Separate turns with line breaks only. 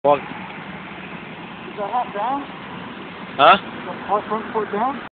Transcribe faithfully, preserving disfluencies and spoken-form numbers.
Walk.
Is that hat down?
Huh?
Is that front foot down?